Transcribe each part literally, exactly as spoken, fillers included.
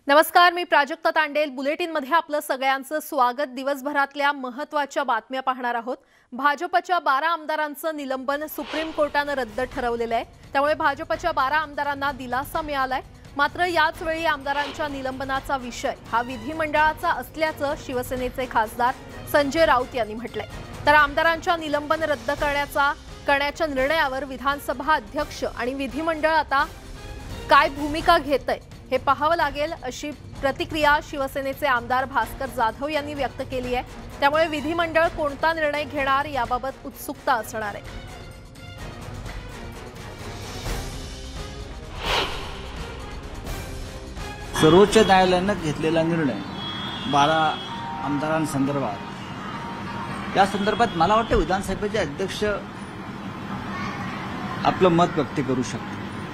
नमस्कार, मी प्राजक्ता तांडेल. बुलेटिन मध्ये आपलं सगळ्यांचं स्वागत. दिवसभरातल्या महत्त्वाच्या बातम्या पाहणार आहोत. भाजपच्या बारा आमदारांचं निलंबन सुप्रीम कोर्टाने रद्द ठरवलेलं आहे. त्यामुळे भाजपच्या बारा आमदारांना दिलासा मिळालाय. मात्र याच वेळी आमदारांच्या निलंबनाचा विषय हा विधिमंडळाचा असल्याचं शिवसेनेचे खासदार संजय राऊत यांनी म्हटलंय. तर आमदारांच्या निलंबन रद्द करण्याचा करण्याच्या निर्णयावर विधानसभा अध्यक्ष आणि विधिमंडळ आता काय भूमिका घेतंय हे पाहावं लागेल, अशी प्रतिक्रिया शिवसेनेचे आमदार भास्कर जाधव यांनी व्यक्त केली आहे. त्यामुळे विधिमंडळ कोणता निर्णय घेणार याबाबत उत्सुकता असणार आहे. सर्वोच्च न्यायालयानं घेतलेला निर्णय बारा आमदारांसंदर्भात या संदर्भात मला वाटतं विधानसभेचे अध्यक्ष आपलं मत व्यक्त करू शकतात.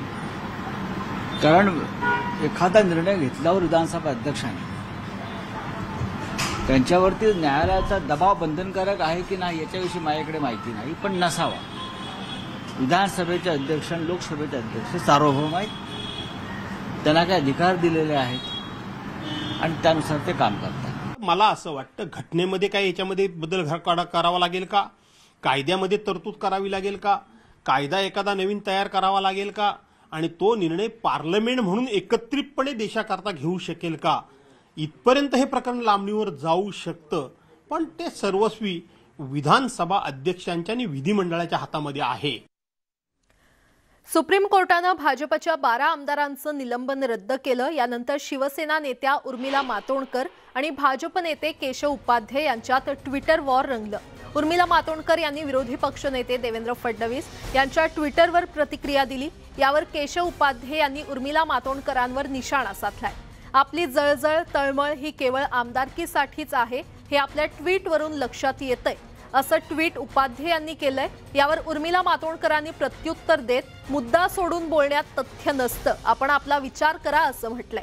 कारण एखादा निर्णय घेतल्यावर विधानसभा अध्यक्षांनी त्यांच्यावरती न्यायालयाचा दबाव बंधनकारक आहे की नाही याच्याविषयी माझ्याकडे माहिती नाही, पण नसावा. विधानसभेचे अध्यक्ष आणि लोकसभेचे अध्यक्ष सार्वभौम आहेत, त्यांना काही अधिकार दिलेले आहेत आणि त्यानुसार ते काम करतात. मला असं वाटतं घटनेमध्ये काय याच्यामध्ये बदल करावा लागेल का, कायद्यामध्ये तरतूद करावी लागेल का, कायदा एखादा नवीन तयार करावा लागेल का, आणि तो निर्णय पार्लमेंट म्हणून एकत्रितपणे देशाकरता घेऊ शकेल का, इथपर्यंत हे प्रकरण लांबणीवर जाऊ शकतं. पण ते सर्वस्वी विधानसभा अध्यक्षांच्या आणि विधिमंडळाच्या हातामध्ये आहे. सुप्रीम कोर्टानं भाजपच्या बारा आमदारांचं निलंबन रद्द केलं. यानंतर शिवसेना नेत्या उर्मिला मातोंडकर आणि भाजप नेते केशव उपाध्ये यांच्यात ट्विटर वॉर रंगलं. उर्मिला मातोंडकर यांनी विरोधी पक्षनेते देवेंद्र फडणवीस यांच्या ट्विटरवर प्रतिक्रिया दिली. यावर केशव उपाध्ये यांनी उर्मिला मातोंडकरांवर निशाणा साधलाय. आपली जळजळ तळमळ ही केवळ आमदारकीसाठीच आहे हे आपल्या ट्विटवरून लक्षात येतंय, असं ट्विट उपाध्ये यांनी केलंय. यावर उर्मिला मातोंडकरांनी प्रत्युत्तर देत मुद्दा सोडून बोलण्यात तथ्य नसतं, आपण आपला विचार करा असं म्हटलंय.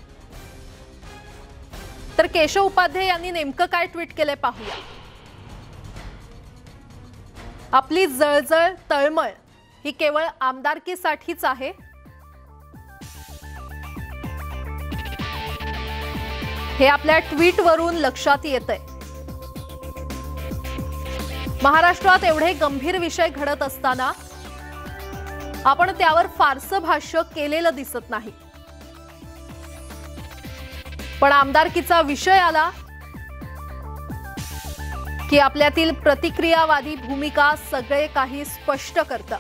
तर केशव उपाध्ये यांनी नेमकं काय ट्विट केलंय पाहूया. आपली जळजळ तळमळ ही केवळ आमदारकीसाठीच आहे. हे आपल्या ट्विटवरून लक्षात येतंय. महाराष्ट्रात एवढे गंभीर विषय घडत असताना आपण त्यावर फारसं भाष्य केलेलं दिसत नाही. पण आमदारकीचा विषय आला की आपल्यातील प्रतिक्रियावादी भूमिका सगळे काही स्पष्ट करतं.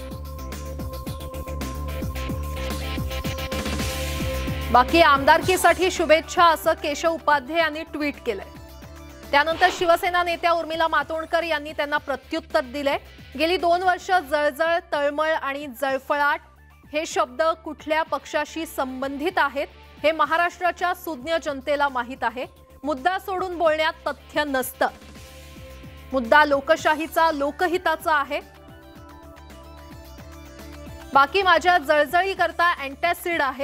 बाकी आमदारकीसाठी शुभेच्छा असं केशव उपाध्ये यांनी ट्विट केलंय. त्यानंतर शिवसेना नेत्या उर्मिला मातोंडकर यांनी त्यांना प्रत्युत्तर दिले. गेली दोन वर्ष जळजळ तळमळ आणि जळफळाट हे शब्द कुठल्या पक्षाशी संबंधित आहेत हे महाराष्ट्राच्या सुज्ञ जनतेला माहीत आहे. मुद्दा सोडून बोलण्यात तथ्य नसतं. मुद्दा लोकशाहीचा, लोकहिताचा आहे. बाकी माझ्या जळजळी करता अँटॅसिड आहे.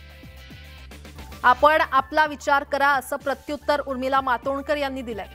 आपण आपला विचार करा असं प्रत्युत्तर उर्मिला मातोंडकर यांनी दिलंय.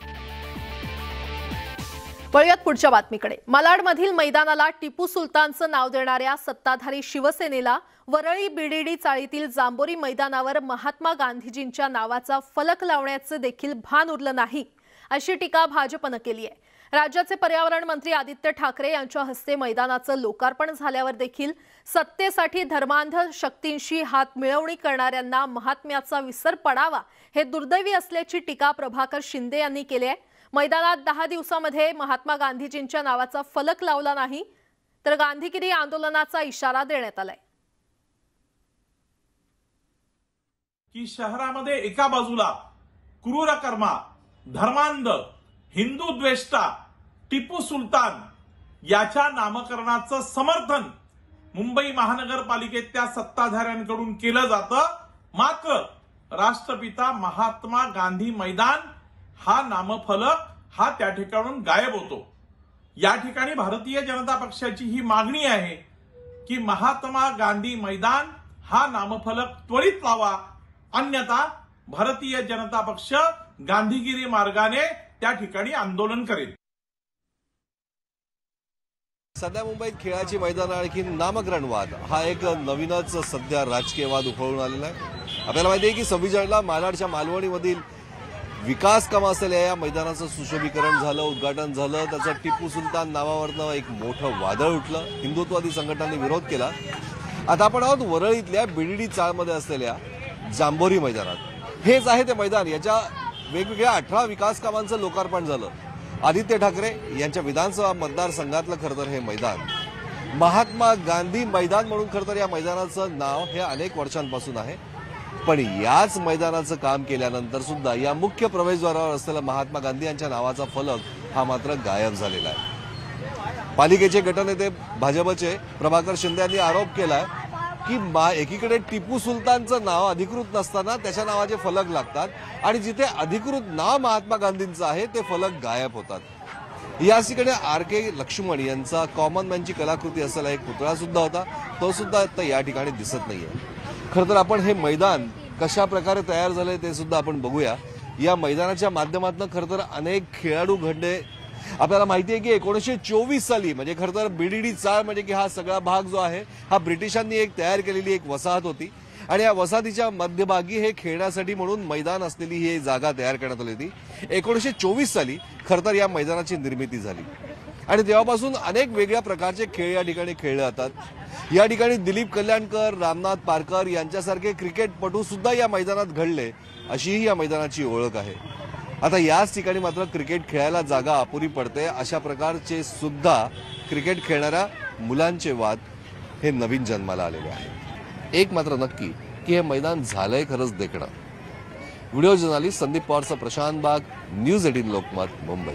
वळूयात पुढच्या बातमीकडे. मालाडमधील मैदानाला टिपू सुलतानचं नाव देणाऱ्या सत्ताधारी शिवसेनेला वरळी बीडीडी चाळीतील जांभोरी मैदानावर महात्मा गांधीजींच्या नावाचा फलक लावण्याचं देखील भान उरलं नाही, अशी टीका भाजपनं केली आहे. राज्याचे पर्यावरण मंत्री आदित्य ठाकरे यांच्या हस्ते मैदानाचं लोकार्पण झाल्यावर देखील सत्तेसाठी धर्मांध शक्तींशी हात मिळवणी करणाऱ्यांना महात्म्याचा विसर पडावा हे दुर्दैवी असल्याची टीका प्रभाकर शिंदे यांनी केली आहे. मैदानात दहा दिवसामध्ये महात्मा गांधीजींच्या नावाचा फलक लावला नाही तर गांधीगिरी आंदोलनाचा इशारा देण्यात आलाय. की शहरामध्ये एका बाजूला क्रूर कर्मा, धर्मांध, हिंदू द्वेष्टा टिपू सुलतान याच्या नामकरणाचं समर्थन मुंबई महानगरपालिकेच्या सत्ताधाऱ्यांकडून केलं जातं. मात्र राष्ट्रपिता महात्मा गांधी मैदान हा नामफलक हा त्या ठिकाणून गायब होतो. या ठिकाणी भारतीय जनता पक्षाची ही मागणी आहे की महात्मा गांधी मैदान हा नामफलक त्वरित लावा, अन्यथा भारतीय जनता पक्ष गांधीगिरी मार्गाने त्या ठिकाणी आंदोलन करेल. सध्या मुंबईत खेळाची मैदान आणखी नामकरण वाद हा एक नवीनच सध्या राजकीय वाद उफळून आलेला आहे. आपल्याला माहिती आहे की सव्वीस जानेवारीला मालाडच्या मालवणीमधील विकास कामं असलेल्या या मैदानाचं सुशोभीकरण झालं, उद्घाटन झालं. त्याचं टिपू सुलतान नावावरनं एक मोठं वादळ उठलं. हिंदुत्ववादी संघटनांनी विरोध केला. आता आपण आहोत वरळीतल्या बीडीडी चाळमध्ये असलेल्या जांभोरी मैदानात. हेच आहे ते मैदान. याच्या वेगवेगळ्या अठरा विकास कामांचं लोकार्पण झालं. आदित्य ठाकरे यांच्या विधानसभा मतदारसंघातलं खरं तर हे मैदान महात्मा गांधी मैदान म्हणून खरं तर या मैदानाचं नाव हे अनेक वर्षांपासून आहे. पण याच मैदानाचं काम केल्यानंतर सुद्धा या मुख्य प्रवेशद्वारावर असलेला महात्मा गांधी यांच्या नावाचा फलक हा मात्र गायब झालेला आहे. पालिकेचे गटनेते भाजपचे प्रभाकर शिंदे यांनी आरोप केलाय की मा एकीकडे टिपू सुलतानचं नाव अधिकृत नसताना त्याच्या नावाचे फलक लागतात आणि जिथे अधिकृत नाव महात्मा गांधींचं आहे ते फलक गायब होतात. याच ठिकाणी आर के लक्ष्मण यांचा कॉमन मॅनची कलाकृती असलेला एक पुतळा सुद्धा होता. तो सुद्धा आता या ठिकाणी दिसत नाहीये. खरं तर आपण हे मैदान कशा प्रकारे तयार झालंय ते सुद्धा आपण बघूया. या मैदानाच्या माध्यमातून खरं तर अनेक खेळाडू घडले. आपल्याला माहिती आहे की एकोणीसशे चोवीस साली म्हणजे खरं तर बीडीडी चाळ म्हणजे की हा सगळा भाग जो आहे हा ब्रिटिशांनी एक तयार केलेली एक वसाहत होती आणि या वसाहतीच्या मध्यभागी हे खेळण्यासाठी म्हणून मैदान असलेली ही जागा तयार करण्यात आली होती. एकोणीसशे चोवीस साली खरं तर या मैदानाची निर्मिती झाली आणि तेव्हापासून अनेक वेगळ्या प्रकारचे खेळ या ठिकाणी खेळले जातात. या ठिकाणी दिलीप कल्याणकर, रामनाथ पारकर यांच्यासारखे क्रिकेटपटू सुद्धा या मैदानात घडले अशीही या मैदानाची ओळख आहे. आता याच ठिकाणी मात्र क्रिकेट खेळायला जागा अपुरी पडते. अशा प्रकारचे सुद्धा क्रिकेट खेळणाऱ्या मुलांचे वाद हे नवीन जन्माला आलेले आहेत. एक मात्र नक्की की हे मैदान झालंय खरंच देखणं. व्हिडिओ जर्नलिस्ट संदीप पवारचा प्रशांत बाग, न्यूज एटीन लोकमत, मुंबई.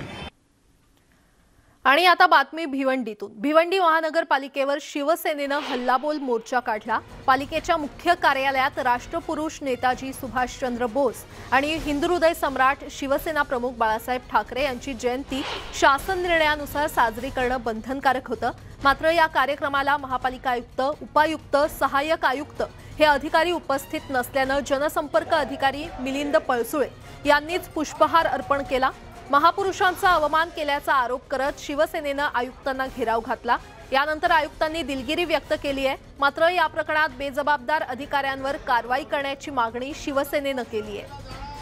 आणि आता बातमी भिवंडीतून. भिवंडी महानगरपालिकेवर शिवसेनेनं हल्लाबोल मोर्चा काढला. पालिकेच्या मुख्य कार्यालयात राष्ट्रपुरुष नेताजी सुभाषचंद्र बोस आणि हिंदुहृदय सम्राट शिवसेना प्रमुख बाळासाहेब ठाकरे यांची जयंती शासन निर्णयानुसार साजरी करणं बंधनकारक होतं. मात्र या कार्यक्रमाला महापालिका आयुक्त, उपायुक्त, सहाय्यक आयुक्त हे अधिकारी उपस्थित नसल्यानं जनसंपर्क अधिकारी मिलिंद पळसुळे यांनीच पुष्पहार अर्पण केला. महापुरुषांचा अवमान केल्याचा आरोप करत शिवसेनेनं आयुक्तांना घेराव घातला. यानंतर आयुक्तांनी दिलगिरी व्यक्त केली आहे. मात्र या प्रकरणात बेजबाबदार अधिकाऱ्यांवर कारवाई करण्याची मागणी शिवसेनेनं केली आहे.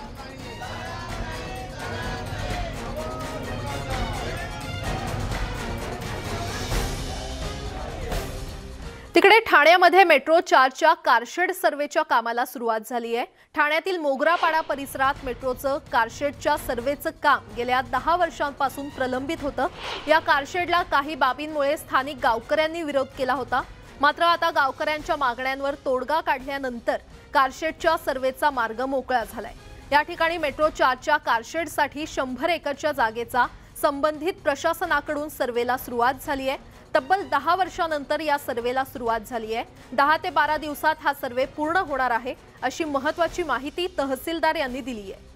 तिकडे ठाण्यामध्ये मेट्रो चारच्या कारशेड सर्वेच्या कामाला सुरुवात झाली आहे. ठाण्यातील मोगरापाडा परिसरात मेट्रोचं कारशेडच्या सर्वेचं काम गेल्या दहा वर्षांपासून प्रलंबित होतं. या कारशेडला काही बाबींमुळे स्थानिक गावकऱ्यांनी विरोध केला होता. मात्र आता गावकऱ्यांच्या मागण्यांवर तोडगा काढल्यानंतर कारशेडच्या सर्वेचा मार्ग मोकळा झालाय. या ठिकाणी मेट्रो चारच्या कारशेडसाठी शंभर एकरच्या जागेचा संबंधित प्रशासनाकडून सर्वेला सुरुवात झाली आहे. तब्बल दहा वर्षांनंतर या सर्वेला सुरुवात झाली आहे. दहा ते बारा दिवसात हा सर्वे पूर्ण होणार आहे अशी महत्त्वाची माहिती तहसीलदार यांनी दिली आहे.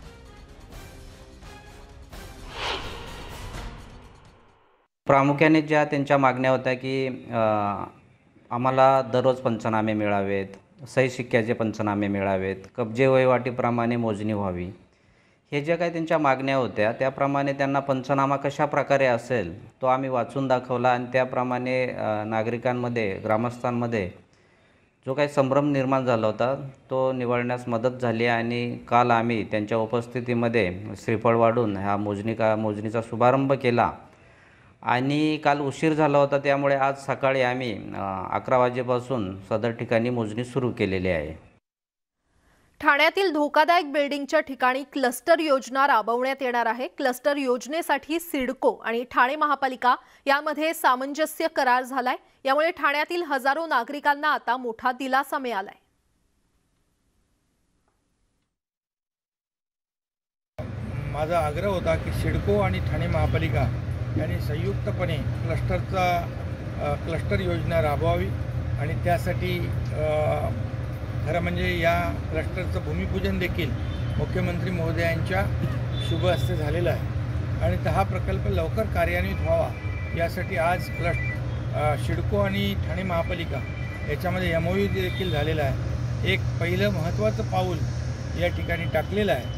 प्रामुख्याने ज्या त्यांच्या मागण्या होत्या की आम्हाला दररोज पंचनामे मिळावेत, सही शिक्क्याचे पंचनामे मिळावेत, कब्जे वहिवाटीप्रमाणे मोजणी व्हावी, हे ज्या काही त्यांच्या मागण्या होत्या त्याप्रमाणे त्यांना पंचनामा कशा प्रकारे असेल तो आम्ही वाचून दाखवला आणि त्याप्रमाणे नागरिकांमध्ये, ग्रामस्थांमध्ये जो काही संभ्रम निर्माण झाला होता तो निवळण्यास मदत झाली. आणि काल आम्ही त्यांच्या उपस्थितीमध्ये श्रीफळ वाढून ह्या मोजणी का मोजणीचा शुभारंभ केला आणि काल उशीर झाला होता त्यामुळे आज सकाळी आम्ही अकरा वाजेपासून सदर ठिकाणी मोजणी सुरू केलेली आहे. ठाण्यातील धोकादायक बिल्डिंगच्या ठिकाणी क्लस्टर योजना राबवण्यात येणार आहे. क्लस्टर योजनेसाठी सिडको आणि ठाणे महापालिका यामध्ये सामंजस्य करार झालाय. यामुळे ठाण्यातील हजारो नागरिकांना आता मोठा दिलासा मिळालाय. माझा आग्रह होता की सिडको आणि ठाणे महापालिका यांनी संयुक्तपणे क्लस्टरचा क्लस्टर योजना राबवावी आणि त्यासाठी खरं म्हणजे या क्लस्टरचं भूमिपूजन देखील मुख्यमंत्री महोदयांच्या शुभ हस्ते झालेलं आहे आणि हा प्रकल्प लवकर कार्यान्वित व्हावा यासाठी आज क्लस्ट सिडको आणि ठाणे महापालिका याच्यामध्ये एम ओ यू देखील झालेला आहे. एक पहिलं महत्त्वाचं पाऊल या ठिकाणी टाकलेलं आहे.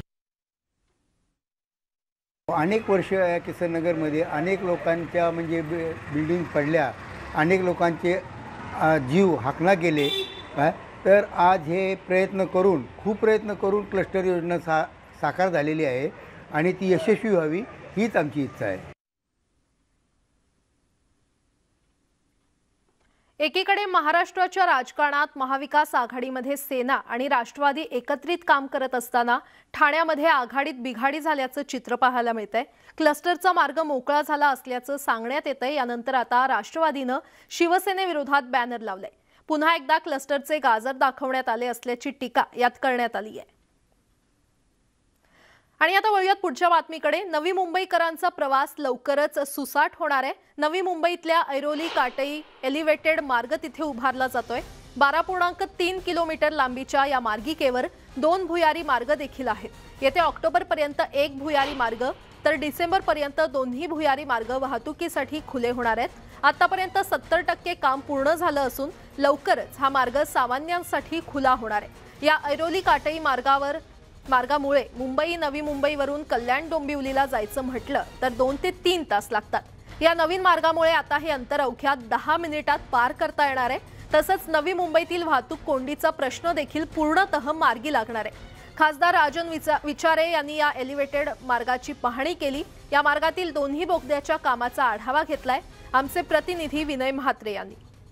अनेक वर्ष या किसननगरमध्ये अनेक लोकांच्या म्हणजे बिल्डिंग पडल्या, अनेक लोकांचे जीव हाकला गेले. तर तर आज हे प्रयत्न करून खूप प्रयत्न करून क्लस्टर योजना सा साकार झालेली आहे आणि ती यशस्वी व्हावी हीच आमची इच्छा आहे. एकीकडे महाराष्ट्राच्या राजकारणात महाविकास आघाडीमध्ये सेना आणि राष्ट्रवादी एकत्रित काम करत असताना ठाण्यामध्ये आघाडीत बिघाडी झाल्याचं चित्र पाहायला मिळतंय. क्लस्टरचा मार्ग मोकळा झाला असल्याचं सांगण्यात येतंय. यानंतर आता राष्ट्रवादीनं शिवसेनेविरोधात बॅनर लावले. पुन्हा एकदा क्लस्टरचे गाजर दाखवण्यात आले असल्याची टीका यात करण्यात आली आहे. आणि आता वळूयात पुढच्या बातमीकडे. नवी मुंबईकरांचा प्रवास लवकरच सुसाट होणार आहे. नवी मुंबईतल्या ऐरोली काटई एलिव्हेटेड मार्ग तिथे उभारला जातोय. बारा पूर्णांक तीन किलोमीटर लांबीच्या या मार्गिकेवर दोन भुयारी मार्ग देखील आहेत. येत्या ऑक्टोबरपर्यंत एक भुयारी मार्ग तर डिसेंबरपर्यंत दोन्ही भुयारी मार्ग वाहतुकीसाठी खुले होणार आहेत. आतापर्यंत सत्तर टक्के काम पूर्ण झालं असून लवकरच हा मार्ग सामान्यांसाठी खुला होणार आहे. या ऐरोली काटई मार्गावर मार्गामुळे मुंबई नवी मुंबईवरून कल्याण डोंबिवलीला जायचं म्हटलं तर दोन ते तीन तास लागतात. या नवीन मार्गामुळे आता हे अंतर अवघ्या दहा मिनिटात पार करता येणार आहे. तसंच नवी मुंबईतील वाहतूक कोंडीचा प्रश्न देखील पूर्णतः मार्गी लागणार आहे. खासदार राजन विचारे यांनी या एलिव्हेटेड मार्गाची पाहणी केली. या मार्गातील दोन्ही बोगद्याच्या कामाचा आढावा घेतलाय आमचे प्रतिनिधी विनय म्हात्रे यांनी.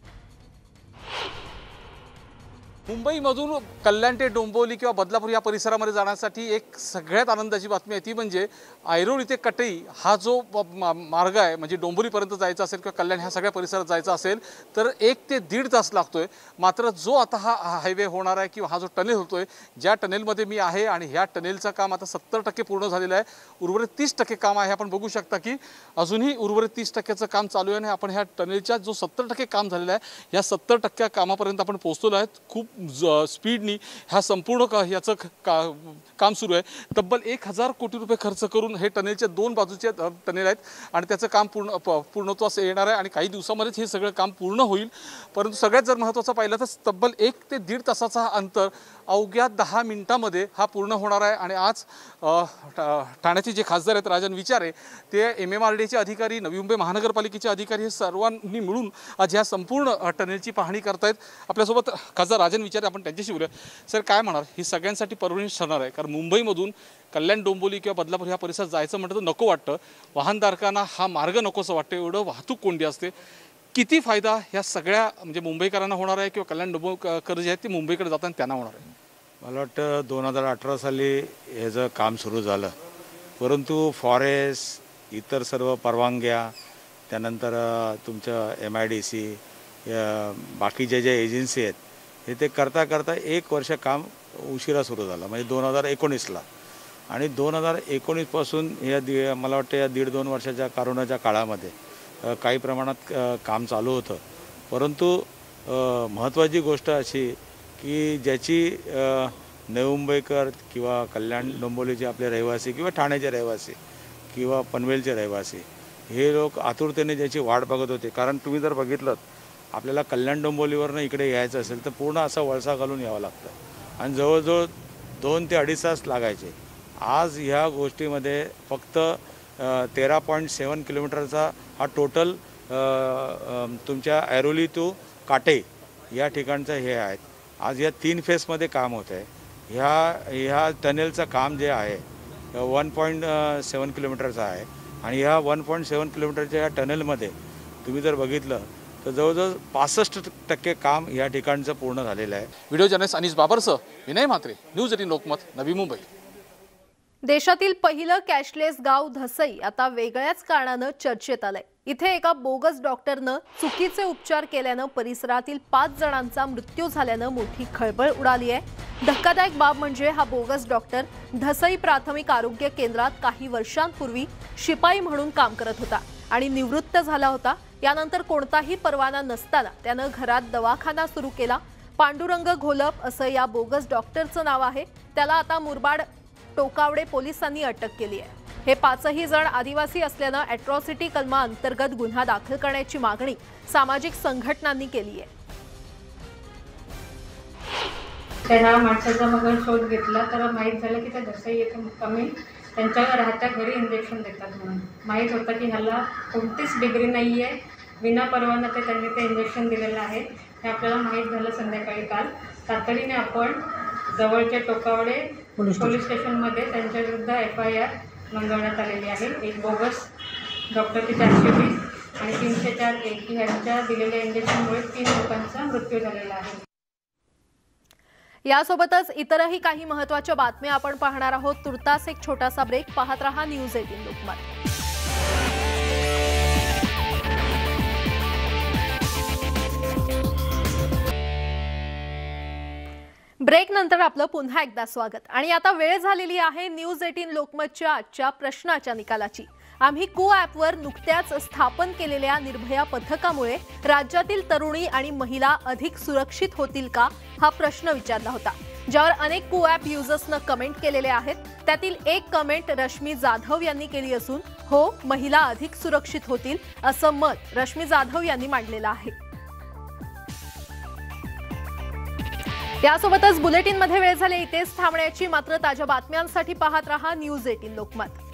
मुंबईमधून कल्याण ते डोंबिवली किंवा बदलापूर या परिसरामध्ये जाण्यासाठी एक सगळ्यात आनंदाची बातमी आहे ती म्हणजे ऐरोली ते कटई हा जो मार्ग आहे म्हणजे डोंबिवलीपर्यंत जायचा असेल किंवा कल्याण ह्या सगळ्या परिसरात जायचा असेल तर एक ते दीड तास लागतोय. मात्र जो आता हा हायवे होणार आहे किंवा हा जो टनेल होतोय ज्या टनेलमध्ये मी आहे आणि ह्या टनेलचं काम आता सत्तर टक्के पूर्ण झालेलं आहे. उर्वरित तीस टक्के काम आहे. आपण बघू शकता की अजूनही उर्वरित तीस टक्क्याचं काम चालू आहे आणि आपण ह्या टनेलच्या जो सत्तर टक्के काम झालेलं आहे या सत्तर टक्क्या कामापर्यंत आपण पोहोचलो आहेत. खूप स्पीडनी ह्या संपूर्ण का ह्याचं का काम सुरू आहे. तब्बल एक हजार कोटी रुपये खर्च करून हे टनेलच्या दोन बाजूचे टनेल आहेत आणि त्याचं काम पूर्ण पूर्णत्वास येणार आहे आणि काही दिवसामध्येच हे सगळं काम पूर्ण होईल. परंतु सगळ्यात जर महत्त्वाचं पाहिलं तर तब्बल एक ते दीड तासाचा हा अंतर अवघ्या दहा मिनिटांमध्ये हा पूर्ण होणार आहे. आणि आज ठाण्याचे जे खासदार आहेत राजन विचारे ते एम एम आर डीचे अधिकारी नवी मुंबई महानगरपालिकेचे अधिकारी हे सर्वांनी मिळून आज ह्या संपूर्ण टनेलची पाहणी करतायत. आपल्यासोबत खासदार राजन विचारे आपण त्यांच्याशी बोलूया. सर काय म्हणणार ही सगळ्यांसाठी पर्वणी ठरणार आहे कारण मुंबईमधून कल्याण डोंबिवली किंवा बदलापूर ह्या परिसरात जायचं म्हटलं तर नको वाटतं. वाहनधारकांना हा मार्ग नकोसं वाटतं. एवढं वाहतूक कोंडी असते. किती फायदा ह्या सगळ्या म्हणजे मुंबईकरांना होणार आहे किंवा कल्याण डोंबिवलीकर जे आहेत ते मुंबईकडे जाताना त्यांना होणार आहे? मला वाटतं दोन हजार अठरा साली ह्याचं काम सुरू झालं परंतु फॉरेस्ट इतर सर्व परवानग्या त्यानंतर तुमचं एम आय डी सी बाकीच्या ज्या एजन्सी आहेत हे ते करता करता एक वर्ष काम उशिरा सुरू झालं म्हणजे दोन हजार एकोणीसला आणि दोन हजार एकोणीसपासून या दि मला वाटतं या दीड दोन वर्षाच्या करोनाच्या काळामध्ये काही प्रमाणात काम चालू होतं. परंतु महत्त्वाची गोष्ट अशी की ज्याची नवी मुंबईकर किंवा कल्याण डोंबिवलीचे आपले रहिवासी किंवा ठाण्याचे रहिवासी किंवा पनवेलचे रहिवासी हे लोक आतुरतेने ज्याची वाट बघत होते. कारण तुम्ही जर बघितलं आपल्याला कल्याण डोंबिवलीवरनं इकडे यायचं असेल तर पूर्ण असा वळसा घालून यावं लागतं आणि जवळजवळ दोन ते अडीच तास लागायचे. आज ह्या गोष्टीमध्ये फक्त तेरा पॉईंट सेवन किलोमीटरचा हा टोटल तुमच्या ऐरोली टू काटे या ठिकाणचं हे आहेत. आज या तीन फेसमध्ये काम होत आहे. ह्या ह्या टनेलचं काम जे आहे वन पॉईंट सेवन किलोमीटरचं आहे आणि ह्या वन पॉईंट सेवन किलोमीटरच्या या टनेलमध्ये तुम्ही जर बघितलं तर जवळजवळ पासष्ट टक्के काम या ठिकाणचं पूर्ण झालेलं आहे. व्हिडिओ जर्नलिस्ट अनिश बाबरसह विनय म्हात्रे, न्यूज एटीन लोकमत, नवी मुंबई. देशातील पहिलं कॅशलेस गाव धसई आता वेगळ्याच कारणानं चर्चेत आलंय. इथे एका बोगस डॉक्टरनं चुकीचे उपचार केल्यानं परिसरातील पाच जणांचा मृत्यू झाल्यानं मोठी खळबळ उडाली आहे. धक्कादायक बाब म्हणजे हा बोगस डॉक्टर धसई प्राथमिक आरोग्य केंद्रात काही वर्षांपूर्वी शिपाई म्हणून काम करत होता आणि निवृत्त झाला होता. यानंतर कोणताही परवाना नसताना त्यानं घरात दवाखाना सुरू केला. पांडुरंग घोलप असं या बोगस डॉक्टरचं नाव आहे. त्याला आता मुरबाड टोकावडे पोलिसांनी अटक केली आहे. हे पाचही जण आदिवासी असल्यानं अॅट्रॉसिटी कलमा अंतर्गत गुन्हा दाखल करण्याची मागणी सामाजिक संघटनांनी केली आहे. त्या माणसाचा मग शोध घेतला तर माहीत झालं की त्या धसई येथे मुक्कामी त्यांच्या राहत्या घरी इंजेक्शन देतात म्हणून माहीत होतं की ह्याला कोणतीच डिग्री नाही आहे. विना परवाना ते त्यांनी ते इंजेक्शन दिलेलं आहे हे आपल्याला माहीत झालं संध्याकाळी काल. तातडीने आपण जवळच्या टोकावडे पोलीस स्टेशनमध्ये त्यांच्या विरुद्ध एफ आय आर नोंदवण्यात आलेली आहे. एक बोगस डॉक्टरची चारशे वीस आणि तीनशे चार एक ह्यांच्या दिलेल्या इंजेक्शनमुळे तीन लोकांचा मृत्यू झालेला आहे. यासोबतच इतरही काही महत्त्वाच्या बातम्या आपण पाहणार आहोत. तुर्तास एक छोटासा ब्रेक. पाहत रहा न्यूज एटीन लोकमत. ब्रेक नंतर आपलं पुन्हा एकदा स्वागत. आणि आता वेळ झालेली आहे न्यूज एटीन लोकमतच्या आजच्या प्रश्नाच्या निकालाची. आम्ही कू ॲपवर नुकत्याच स्थापन केलेल्या निर्भया पथकामुळे राज्यातील तरुणी आणि महिला अधिक सुरक्षित होतील का, हा प्रश्न विचारला होता, ज्यावर अनेक कू ॲप युजर्सनं कमेंट केलेले आहेत. त्यातील एक कमेंट रश्मी जाधव यांनी केली असून हो, महिला अधिक सुरक्षित होतील असं मत रश्मी जाधव यांनी मांडलेलं आहे. यासोबतच बुलेटिनमध्ये वेळ झाली इथेच थांबण्याची. मात्र ताज्या बातम्यांसाठी पाहत रहा न्यूज एटीन लोकमत.